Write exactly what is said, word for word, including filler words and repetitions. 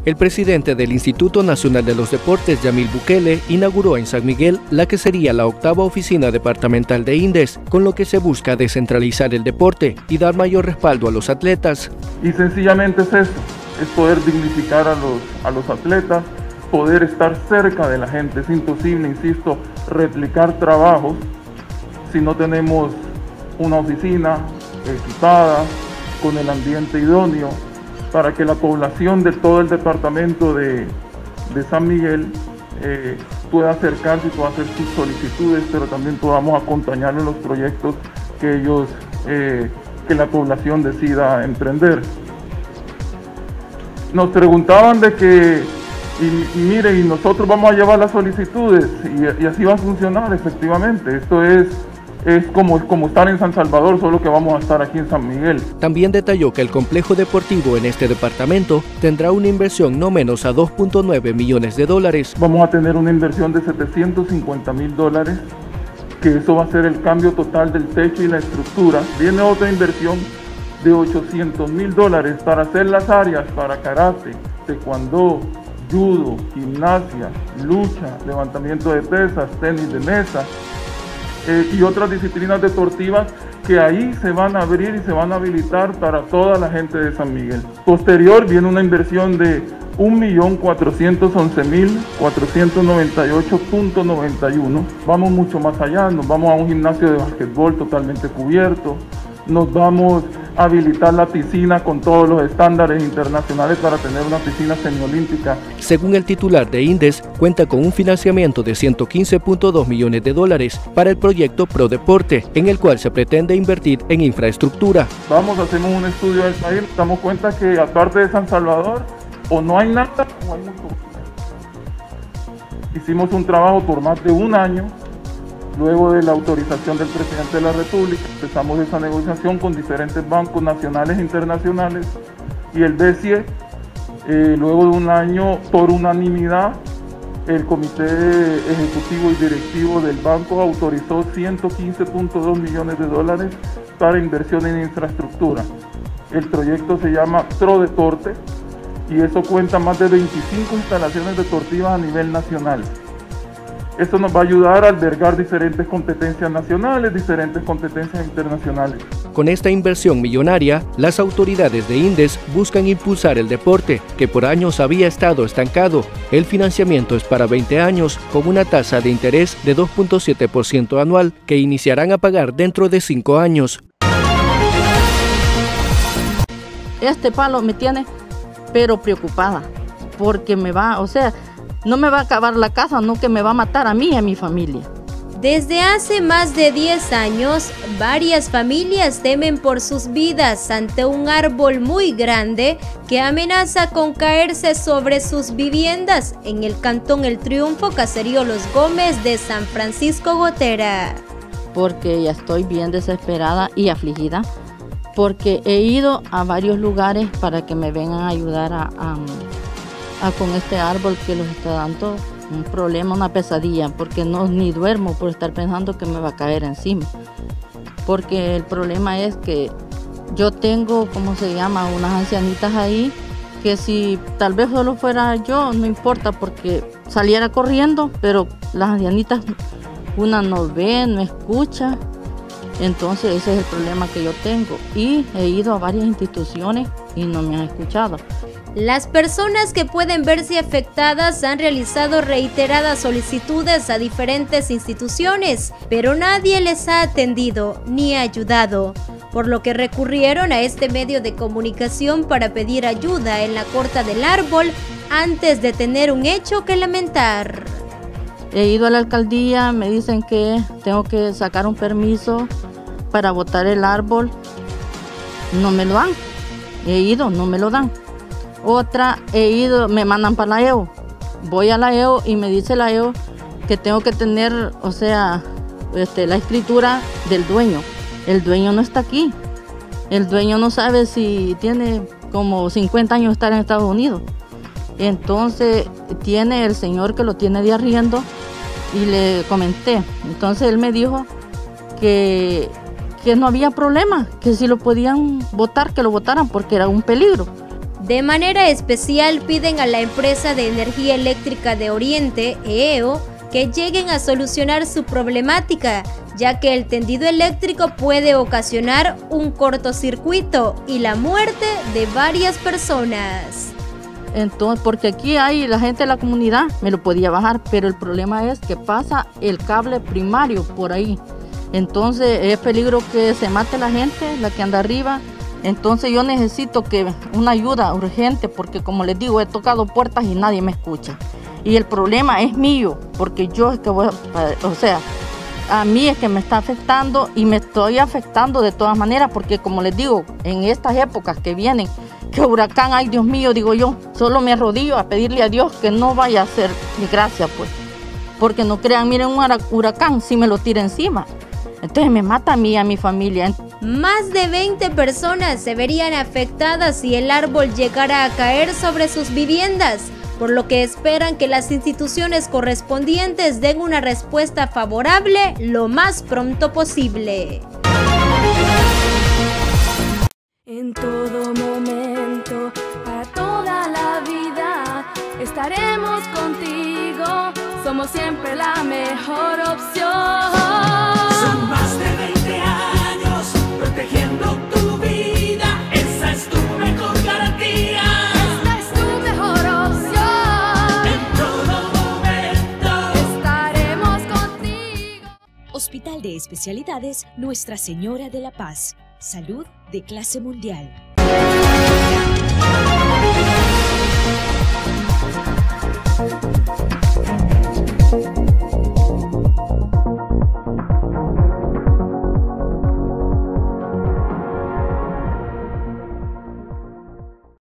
El presidente del Instituto Nacional de los Deportes, Yamil Bukele, inauguró en San Miguel la que sería la octava oficina departamental de INDES, con lo que se busca descentralizar el deporte y dar mayor respaldo a los atletas. Y sencillamente es eso, es poder dignificar a los, a los atletas, poder estar cerca de la gente. Es imposible, insisto, replicar trabajos si no tenemos una oficina equipada, con el ambiente idóneo, para que la población de todo el departamento de, de San Miguel eh, pueda acercarse y pueda hacer sus solicitudes, pero también podamos acompañarlos en los proyectos que ellos, eh, que la población decida emprender. Nos preguntaban de que, y, y mire, y nosotros vamos a llevar las solicitudes, y, y así va a funcionar efectivamente. Esto es Es como, como estar en San Salvador, solo que vamos a estar aquí en San Miguel. También detalló que el complejo deportivo en este departamento tendrá una inversión no menos a dos punto nueve millones de dólares. Vamos a tener una inversión de setecientos cincuenta mil dólares, que eso va a ser el cambio total del techo y la estructura. Viene otra inversión de ochocientos mil dólares para hacer las áreas para karate, taekwondo, judo, gimnasia, lucha, levantamiento de pesas, tenis de mesa, Eh, y otras disciplinas deportivas que ahí se van a abrir y se van a habilitar para toda la gente de San Miguel. Posterior viene una inversión de un millón cuatrocientos once mil cuatrocientos noventa y ocho punto noventa y uno. Vamos mucho más allá, nos vamos a un gimnasio de básquetbol totalmente cubierto, nos vamos a habilitar la piscina con todos los estándares internacionales para tener una piscina semiolímpica. Según el titular de INDES, cuenta con un financiamiento de ciento quince punto dos millones de dólares para el proyecto ProDeporte, en el cual se pretende invertir en infraestructura. Vamos, hacemos un estudio del país, nos damos cuenta que aparte de San Salvador, o no hay nada o hay mucho. Hicimos un trabajo por más de un año. Luego de la autorización del presidente de la República, empezamos esa negociación con diferentes bancos nacionales e internacionales y el B C E, eh, luego de un año, por unanimidad, el comité ejecutivo y directivo del banco autorizó ciento quince punto dos millones de dólares para inversión en infraestructura. El proyecto se llama ProDeporte y eso cuenta más de veinticinco instalaciones deportivas a nivel nacional. Esto nos va a ayudar a albergar diferentes competencias nacionales, diferentes competencias internacionales. Con esta inversión millonaria, las autoridades de INDES buscan impulsar el deporte, que por años había estado estancado. El financiamiento es para veinte años, con una tasa de interés de dos punto siete por ciento anual, que iniciarán a pagar dentro de cinco años. Este palo me tiene, pero preocupada, porque me va, o sea, no me va a acabar la casa, no que me va a matar a mí y a mi familia. Desde hace más de diez años, varias familias temen por sus vidas ante un árbol muy grande que amenaza con caerse sobre sus viviendas en el cantón El Triunfo, caserío Los Gómez de San Francisco Gotera. Porque ya estoy bien desesperada y afligida, porque he ido a varios lugares para que me vengan a ayudar a... a A con este árbol que los está dando un problema, una pesadilla, porque no ni duermo por estar pensando que me va a caer encima. Porque el problema es que yo tengo, ¿cómo se llama?, unas ancianitas ahí, que si tal vez solo fuera yo, no importa, porque saliera corriendo, pero las ancianitas, una no ve, no escucha. Entonces ese es el problema que yo tengo. Y he ido a varias instituciones y no me han escuchado. Las personas que pueden verse afectadas han realizado reiteradas solicitudes a diferentes instituciones, pero nadie les ha atendido ni ayudado, por lo que recurrieron a este medio de comunicación para pedir ayuda en la corta del árbol antes de tener un hecho que lamentar. He ido a la alcaldía, me dicen que tengo que sacar un permiso para botar el árbol, no me lo dan. He ido, no me lo dan. Otra, he ido, me mandan para la E O. Voy a la E O y me dice la E O que tengo que tener, o sea, este, la escritura del dueño. El dueño no está aquí. El dueño no sabe si tiene como cincuenta años de estar en Estados Unidos. Entonces, tiene el señor que lo tiene de arriendo y le comenté. Entonces, él me dijo que, que no había problema, que si lo podían botar, que lo botaran porque era un peligro. De manera especial piden a la empresa de energía eléctrica de Oriente, E E O, que lleguen a solucionar su problemática, ya que el tendido eléctrico puede ocasionar un cortocircuito y la muerte de varias personas. Entonces, porque aquí hay la gente de la comunidad, me lo podía bajar, pero el problema es que pasa el cable primario por ahí. Entonces es peligro que se mate la gente, la que anda arriba. Entonces yo necesito que una ayuda urgente, porque como les digo, he tocado puertas y nadie me escucha. Y el problema es mío, porque yo es que voy a, o sea, a mí es que me está afectando y me estoy afectando de todas maneras, porque como les digo, en estas épocas que vienen, que huracán, ay Dios mío, digo yo, solo me arrodillo a pedirle a Dios que no vaya a ser desgracia, pues. Porque no crean, miren un huracán, si me lo tira encima. Entonces me mata a mí y a mi familia. Más de veinte personas se verían afectadas si el árbol llegara a caer sobre sus viviendas, por lo que esperan que las instituciones correspondientes den una respuesta favorable lo más pronto posible. En todo momento, para toda la vida, estaremos contigo, somos siempre la mejor opción. Son más de veinte años protegiendo tu vida, esa es tu mejor garantía. Esta es tu mejor opción. En todo momento estaremos contigo. Hospital de Especialidades Nuestra Señora de la Paz. Salud de clase mundial.